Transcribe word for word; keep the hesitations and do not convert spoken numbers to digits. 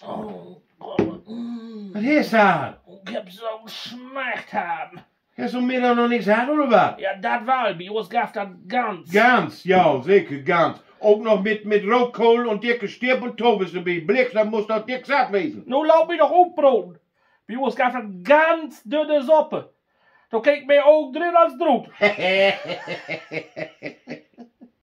Oh Gott. Mm. Was ist das? Ich hab so geschmeckt haben. Hast du mir da noch nichts gesagt, oder was? Ja, das war, bei uns gab das ganz. Ganz, ja, sicher, ganz. Auch noch mit, mit Rotkohl und dicke Stirb und Tovis dabei. Blick, dann muss das dick satt wesen. Nun laat mich doch opbroden. Bei uns gab das ganz dünne Suppe. Da kijk mir auch drin als Droet.